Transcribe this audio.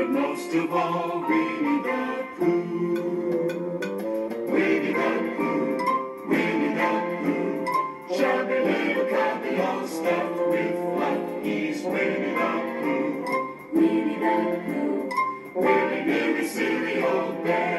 but most of all, Winnie the Pooh. Winnie the Pooh, Winnie the Pooh, chubby little cubby all stuffed with fluff. He's Winnie the Pooh. Winnie the Pooh, Willy nilly silly old bear.